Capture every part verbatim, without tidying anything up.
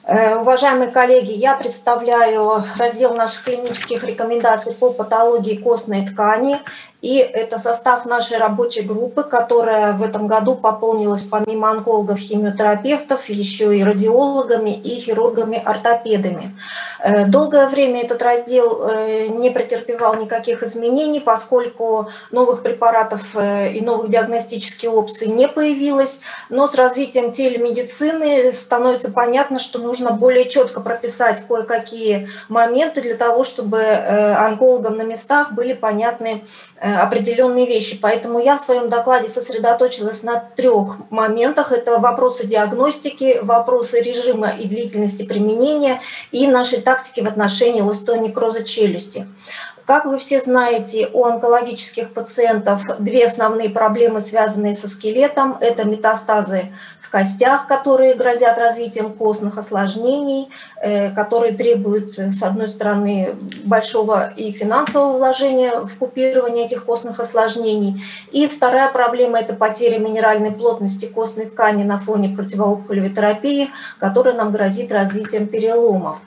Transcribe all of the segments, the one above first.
Уважаемые коллеги, я представляю раздел наших клинических рекомендаций по патологии костной ткани. И это состав нашей рабочей группы, которая в этом году пополнилась помимо онкологов, химиотерапевтов, еще и радиологами и хирургами-ортопедами. Долгое время этот раздел не претерпевал никаких изменений, поскольку новых препаратов и новых диагностических опций не появилось. Но с развитием телемедицины становится понятно, что нужно более четко прописать кое-какие моменты для того, чтобы онкологам на местах были понятны определенные вещи. Поэтому я в своем докладе сосредоточилась на трех моментах. Это вопросы диагностики, вопросы режима и длительности применения и нашей тактики в отношении остеонекроза челюсти. Как вы все знаете, у онкологических пациентов две основные проблемы, связанные со скелетом. Это метастазы в костях, которые грозят развитием костных осложнений, которые требуют, с одной стороны, большого и финансового вложения в купирование этих костных осложнений. И вторая проблема – это потеря минеральной плотности костной ткани на фоне противоопухолевой терапии, которая нам грозит развитием переломов.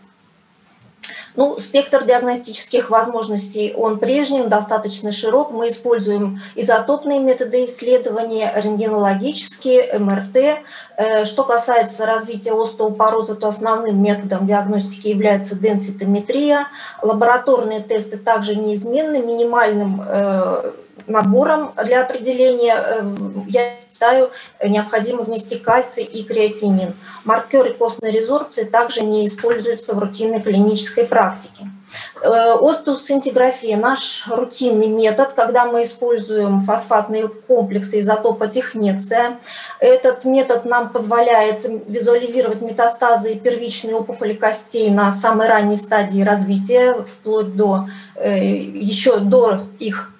Ну, спектр диагностических возможностей, он прежний, он достаточно широк. Мы используем изотопные методы исследования, рентгенологические, эм эр тэ. Что касается развития остеопороза, то основным методом диагностики является денситометрия. Лабораторные тесты также неизменны, минимальным набором для определения, я считаю, необходимо внести кальций и креатинин. Маркеры костной резорбции также не используются в рутинной клинической практике. Остеосцинтиграфия – наш рутинный метод, когда мы используем фосфатные комплексы изотопа технеция. Этот метод нам позволяет визуализировать метастазы и первичные опухоли костей на самой ранней стадии развития, вплоть до, еще до их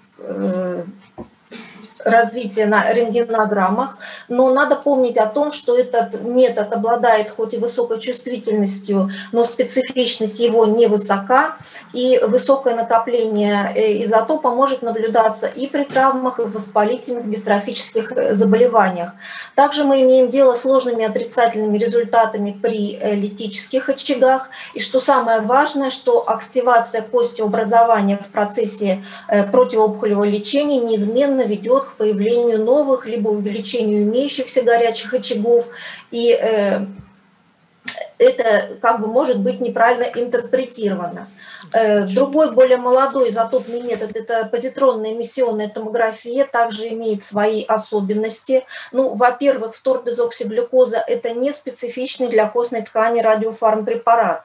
развития на рентгенограммах, но надо помнить о том, что этот метод обладает хоть и высокой чувствительностью, но специфичность его невысока, и высокое накопление изотопа может наблюдаться и при травмах, и в воспалительных дистрофических заболеваниях. Также мы имеем дело с сложными отрицательными результатами при литических очагах, и что самое важное, что активация костеобразования в процессе противоопухолевого лечения неизменно ведет к появлению новых, либо увеличению имеющихся горячих очагов, и э, это как бы может быть неправильно интерпретировано. Другой, более молодой изотопный метод – это позитронная эмиссионная томография, также имеет свои особенности. Ну, во-первых, фтордезоксиглюкоза – это не специфичный для костной ткани радиофармпрепарат.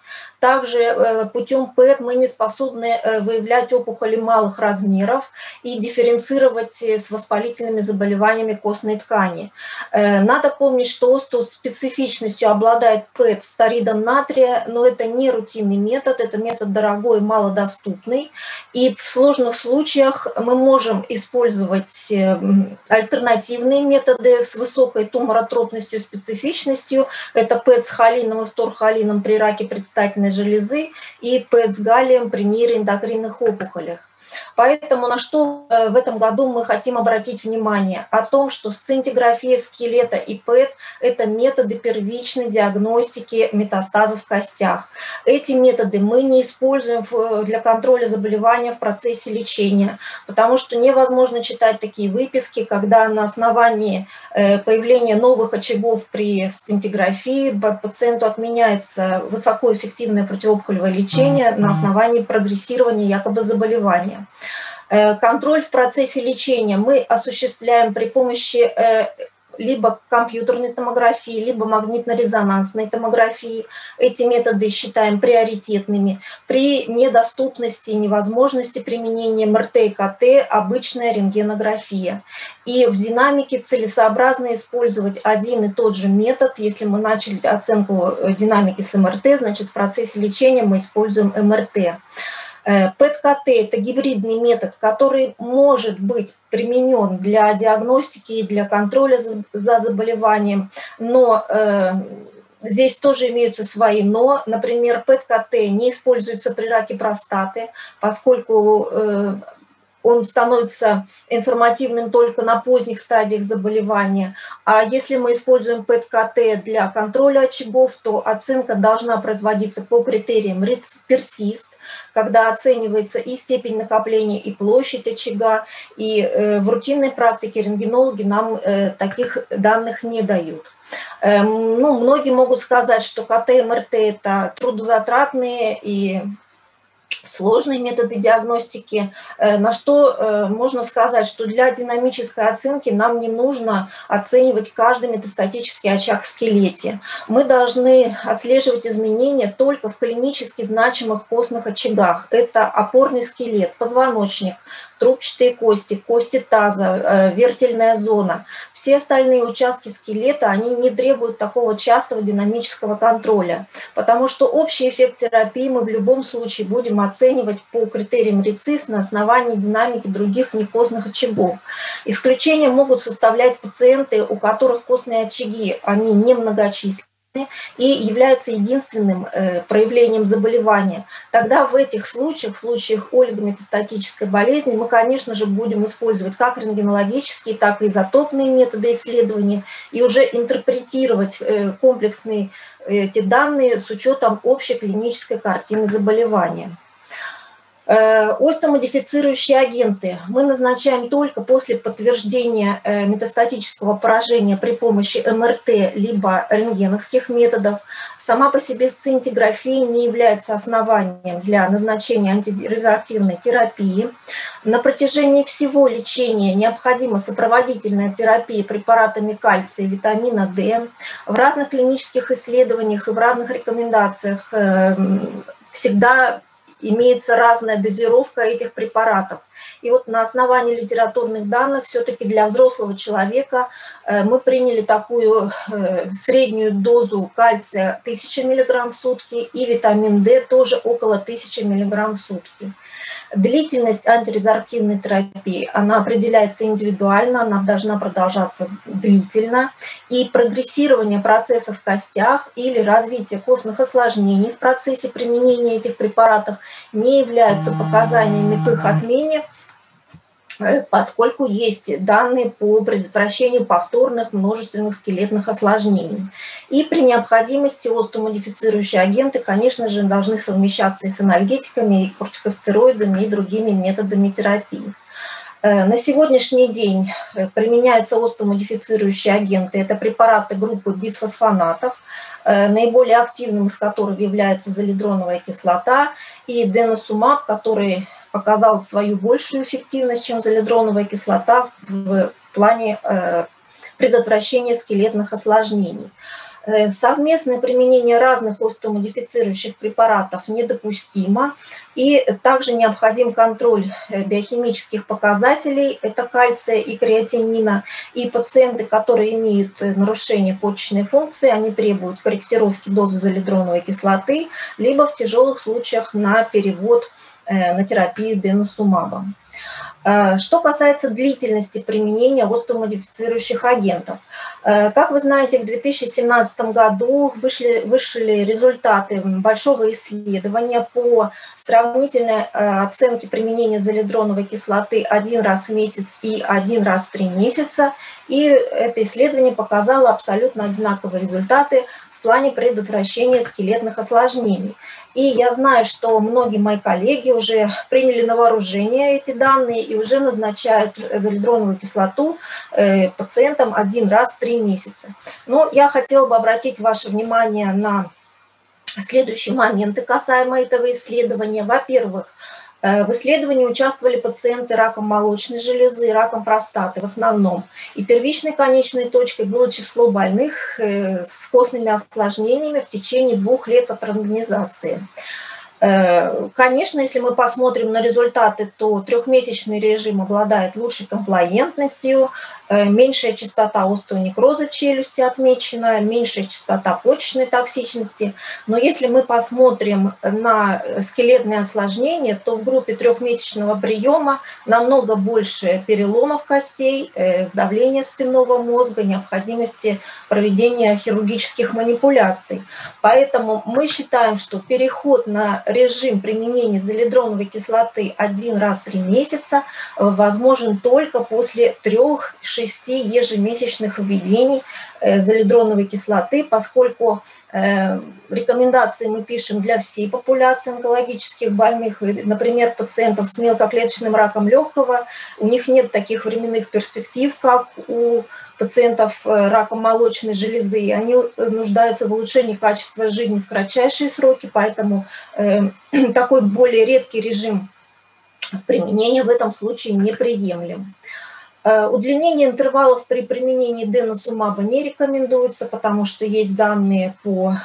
Также путем ПЭТ мы не способны выявлять опухоли малых размеров и дифференцировать с воспалительными заболеваниями костной ткани. Надо помнить, что остеоспецифичностью обладает ПЭТ с фторидом натрия, но это не рутинный метод, это метод дорогой, малодоступный. И в сложных случаях мы можем использовать альтернативные методы с высокой туморотропностью и специфичностью. Это ПЭТ с холином и фторхолином при раке предстательной железы и ПЭТ с галлием при нейроэндокринных опухолях. Поэтому на что в этом году мы хотим обратить внимание? О том, что сцинтиграфия скелета и ПЭТ – это методы первичной диагностики метастазов в костях. Эти методы мы не используем для контроля заболевания в процессе лечения, потому что невозможно читать такие выписки, когда на основании появления новых очагов при сцинтиграфии пациенту отменяется высокоэффективное противоопухолевое лечение на основании прогрессирования якобы заболевания. Контроль в процессе лечения мы осуществляем при помощи либо компьютерной томографии, либо магнитно-резонансной томографии. Эти методы считаем приоритетными. При недоступности, невозможности применения эм эр тэ и ка тэ обычная рентгенография. И в динамике целесообразно использовать один и тот же метод. Если мы начали оценку динамики с эм эр тэ, значит в процессе лечения мы используем эм эр тэ. ПЭТ-ка тэ – это гибридный метод, который может быть применен для диагностики и для контроля за заболеванием, но э, здесь тоже имеются свои «но». Например, ПЭТ-ка тэ не используется при раке простаты, поскольку э, он становится информативным только на поздних стадиях заболевания. А если мы используем пэ тэ ка тэ для контроля очагов, то оценка должна производиться по критериям персист, когда оценивается и степень накопления, и площадь очага. И в рутинной практике рентгенологи нам таких данных не дают. Ну, многие могут сказать, что ка тэ, эм эр тэ – это трудозатратные и сложные методы диагностики, на что можно сказать, что для динамической оценки нам не нужно оценивать каждый метастатический очаг в скелете. Мы должны отслеживать изменения только в клинически значимых костных очагах. Это опорный скелет, позвоночник, трубчатые кости, кости таза, вертельная зона. Все остальные участки скелета, они не требуют такого частого динамического контроля, потому что общий эффект терапии мы в любом случае будем оценивать по критериям РИЦИС на основании динамики других некостных очагов. Исключения могут составлять пациенты, у которых костные очаги, они немногочисленны и являются единственным э, проявлением заболевания. Тогда в этих случаях, в случаях олигометастатической болезни, мы, конечно же, будем использовать как рентгенологические, так и изотопные методы исследования и уже интерпретировать э, комплексные эти данные с учетом общей клинической картины заболевания. Остеомодифицирующие агенты мы назначаем только после подтверждения метастатического поражения при помощи эм эр тэ либо рентгеновских методов. Сама по себе сцинтиграфия не является основанием для назначения антирезорптивной терапии. На протяжении всего лечения необходима сопроводительная терапия препаратами кальция и витамина дэ. В разных клинических исследованиях и в разных рекомендациях всегда имеется разная дозировка этих препаратов. И вот на основании литературных данных все-таки для взрослого человека мы приняли такую среднюю дозу кальция тысяча миллиграмм в сутки и витамин дэ тоже около тысячи миллиграмм в сутки. Длительность антирезорптивной терапии, она определяется индивидуально, она должна продолжаться длительно. И прогрессирование процессов в костях или развитие костных осложнений в процессе применения этих препаратов не являются показаниями к их отмене, поскольку есть данные по предотвращению повторных множественных скелетных осложнений. И при необходимости остеомодифицирующие агенты, конечно же, должны совмещаться и с анальгетиками, и кортикостероидами, и другими методами терапии. На сегодняшний день применяются остеомодифицирующие агенты. Это препараты группы бисфосфонатов, наиболее активным из которых является золидроновая кислота и деносумаб, который показал свою большую эффективность, чем золидроновая кислота в плане предотвращения скелетных осложнений. Совместное применение разных остеомодифицирующих препаратов недопустимо, и также необходим контроль биохимических показателей, это кальция и креатинина, и пациенты, которые имеют нарушение почечной функции, они требуют корректировки дозы золидроновой кислоты, либо в тяжелых случаях на перевод на терапию деносумабом. Что касается длительности применения остеомодифицирующих агентов. Как вы знаете, в две тысячи семнадцатом году вышли, вышли результаты большого исследования по сравнительной оценке применения золидроновой кислоты один раз в месяц и один раз в три месяца. И это исследование показало абсолютно одинаковые результаты в плане предотвращения скелетных осложнений. И я знаю, что многие мои коллеги уже приняли на вооружение эти данные и уже назначают золидроновую кислоту пациентам один раз в три месяца. Но я хотела бы обратить ваше внимание на следующие моменты касаемо этого исследования. Во-первых, в исследовании участвовали пациенты раком молочной железы, раком простаты в основном. И первичной конечной точкой было число больных с костными осложнениями в течение двух лет от рандомизации. Конечно, если мы посмотрим на результаты, то трехмесячный режим обладает лучшей комплаентностью, меньшая частота остеонекроза челюсти отмечена, меньшая частота почечной токсичности. Но если мы посмотрим на скелетные осложнения, то в группе трехмесячного приема намного больше переломов костей, сдавления спинного мозга, необходимости проведения хирургических манипуляций. Поэтому мы считаем, что переход на режим применения золидроновой кислоты один раз в три месяца возможен только после трех-шести ежемесячных введений золидроновой кислоты, поскольку рекомендации мы пишем для всей популяции онкологических больных. Например, пациентов с мелкоклеточным раком легкого, у них нет таких временных перспектив, как у пациентов раком молочной железы. Они нуждаются в улучшении качества жизни в кратчайшие сроки, поэтому такой более редкий режим применения в этом случае неприемлем. Удлинение интервалов при применении деносумаба не рекомендуется, потому что есть данные по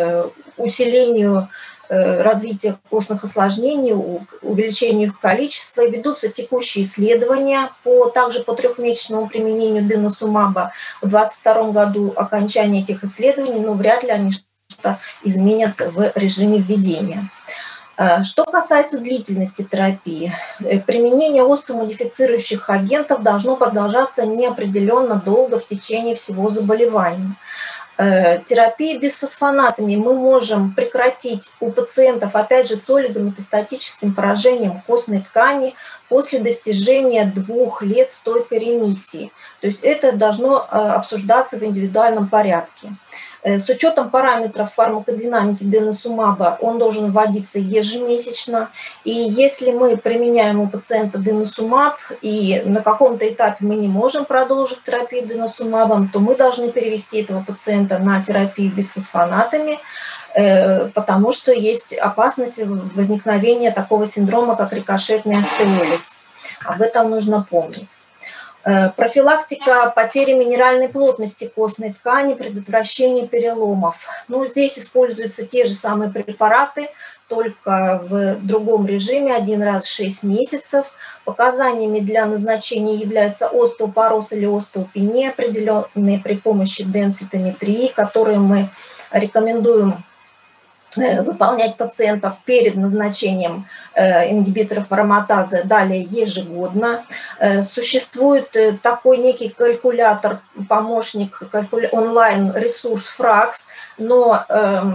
усилению развития костных осложнений, увеличению их количества. Ведутся текущие исследования по, также по трехмесячному применению деносумаба. В две тысячи двадцать втором году окончание этих исследований, но вряд ли они что-то изменят в режиме введения. Что касается длительности терапии, применение остеомодифицирующих агентов должно продолжаться неопределенно долго в течение всего заболевания. Терапию бисфосфонатами мы можем прекратить у пациентов, опять же, с олигометастатическим поражением костной ткани после достижения двух лет стойкой ремиссии. То есть это должно обсуждаться в индивидуальном порядке. С учетом параметров фармакодинамики деносумаба он должен вводиться ежемесячно. И если мы применяем у пациента деносумаб и на каком-то этапе мы не можем продолжить терапию деносумабом, то мы должны перевести этого пациента на терапию бисфосфонатами, потому что есть опасность возникновения такого синдрома, как рикошетный остеолиз. Об этом нужно помнить. Профилактика потери минеральной плотности костной ткани, предотвращение переломов. Ну, здесь используются те же самые препараты, только в другом режиме, один раз в шесть месяцев. Показаниями для назначения являются остеопороз или остеопения, определенные при помощи денситометрии, которые мы рекомендуем выполнять пациентов перед назначением ингибиторов ароматазы, далее ежегодно. Существует такой некий калькулятор, помощник, онлайн-ресурс Фракс, но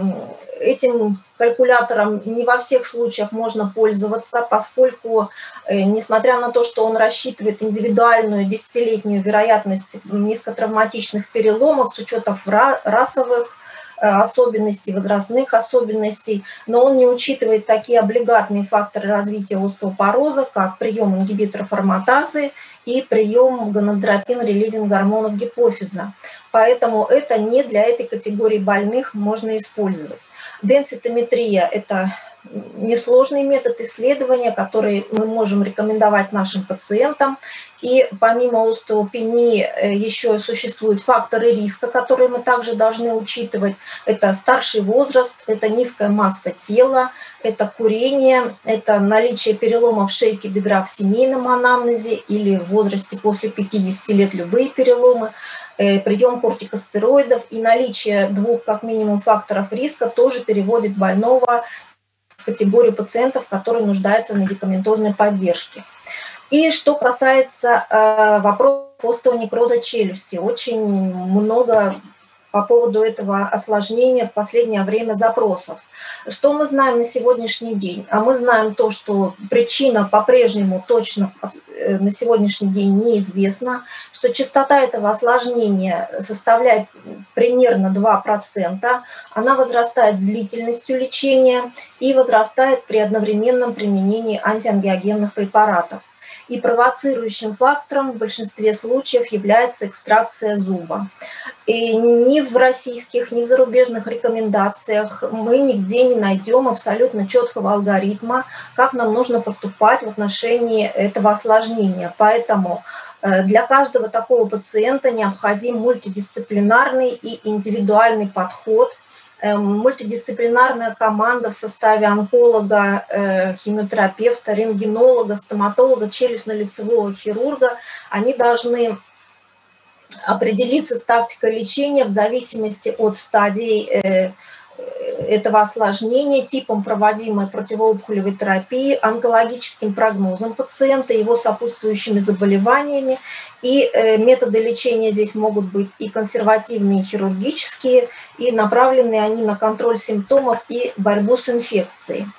этим калькулятором не во всех случаях можно пользоваться, поскольку, несмотря на то, что он рассчитывает индивидуальную десятилетнюю вероятность низкотравматичных переломов с учетом расовых особенностей, возрастных особенностей, но он не учитывает такие облигатные факторы развития остеопороза, как прием ингибиторов ароматазы и прием гонадотропин-релизинг гормонов гипофиза. Поэтому это не для этой категории больных можно использовать. Денситометрия – это несложный метод исследования, который мы можем рекомендовать нашим пациентам. И помимо остеопении еще существуют факторы риска, которые мы также должны учитывать. Это старший возраст, это низкая масса тела, это курение, это наличие переломов шейки бедра в семейном анамнезе или в возрасте после пятидесяти лет любые переломы, прием кортикостероидов и наличие двух как минимум факторов риска тоже переводит больного в категорию пациентов, которые нуждаются в медикаментозной поддержке. И что касается э, вопросов остеонекроза челюсти, очень много по поводу этого осложнения в последнее время запросов. Что мы знаем на сегодняшний день? А мы знаем то, что причина по-прежнему точно на сегодняшний день неизвестна, что частота этого осложнения составляет примерно два процента, она возрастает с длительностью лечения и возрастает при одновременном применении антиангиогенных препаратов. И провоцирующим фактором в большинстве случаев является экстракция зуба. И ни в российских, ни в зарубежных рекомендациях мы нигде не найдем абсолютно четкого алгоритма, как нам нужно поступать в отношении этого осложнения. Поэтому для каждого такого пациента необходим мультидисциплинарный и индивидуальный подход, мультидисциплинарная команда в составе онколога, химиотерапевта, рентгенолога, стоматолога, челюстно-лицевого хирурга. Они должны определиться с тактикой лечения в зависимости от стадии этого осложнения, типом проводимой противоопухолевой терапии, онкологическим прогнозом пациента, его сопутствующими заболеваниями. И методы лечения здесь могут быть и консервативные, и хирургические, и направлены они на контроль симптомов и борьбу с инфекцией.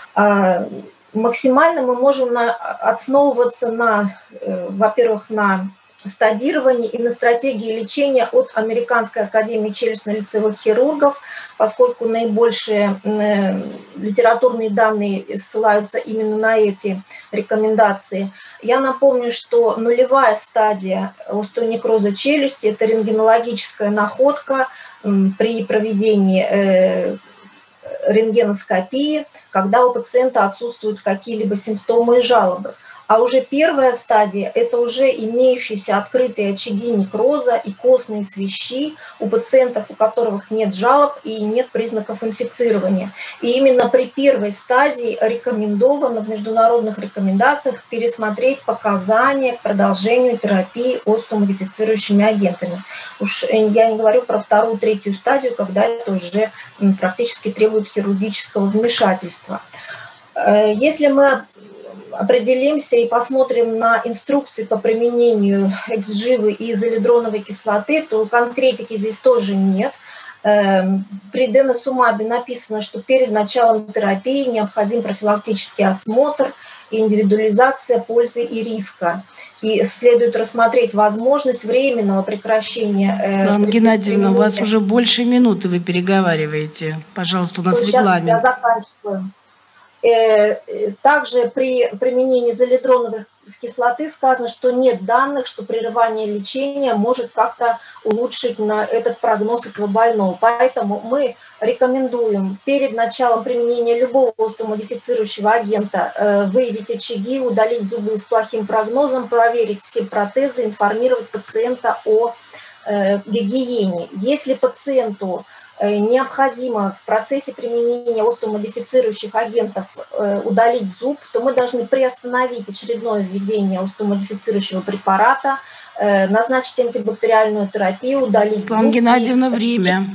Максимально мы можем на, основываться на, во-первых, на стадировании и на стратегии лечения от Американской академии челюстно-лицевых хирургов, поскольку наибольшие э, литературные данные ссылаются именно на эти рекомендации. Я напомню, что нулевая стадия остеонекроза челюсти – это рентгенологическая находка э, при проведении э, рентгеноскопии, когда у пациента отсутствуют какие-либо симптомы и жалобы. А уже первая стадия – это уже имеющиеся открытые очаги некроза и костные свищи у пациентов, у которых нет жалоб и нет признаков инфицирования. И именно при первой стадии рекомендовано в международных рекомендациях пересмотреть показания к продолжению терапии остеомодифицирующими агентами. Уж я не говорю про вторую, третью стадию, когда это уже практически требует хирургического вмешательства. Если мы определимся и посмотрим на инструкции по применению эксживы и изолидроновой кислоты, то конкретики здесь тоже нет. При деносумабе написано, что перед началом терапии необходим профилактический осмотр, индивидуализация пользы и риска. И следует рассмотреть возможность временного прекращения. Светлана Геннадьевна, у вас уже больше минуты вы переговариваете. Пожалуйста, у нас вот регламент. Сейчас я заканчиваю. Также при применении изолидроновой кислоты сказано, что нет данных, что прерывание лечения может как-то улучшить на этот прогноз этого больного. Поэтому мы рекомендуем перед началом применения любого остеомодифицирующего агента выявить очаги, удалить зубы с плохим прогнозом, проверить все протезы, информировать пациента о гигиене. Если пациенту необходимо в процессе применения остеомодифицирующих агентов удалить зуб, то мы должны приостановить очередное введение остеомодифицирующего препарата, назначить антибактериальную терапию, удалить Светлана зуб. Геннадьевна, время.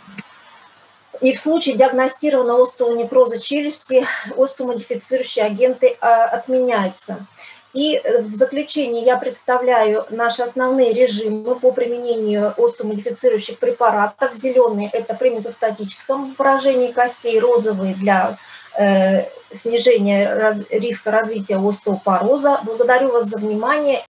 И в случае диагностированного остеонекроза челюсти остеомодифицирующие агенты отменяются. И в заключение я представляю наши основные режимы по применению остеомодифицирующих препаратов. Зеленые – это при метастатическом поражении костей, розовые – для э, снижения раз, риска развития остеопороза. Благодарю вас за внимание.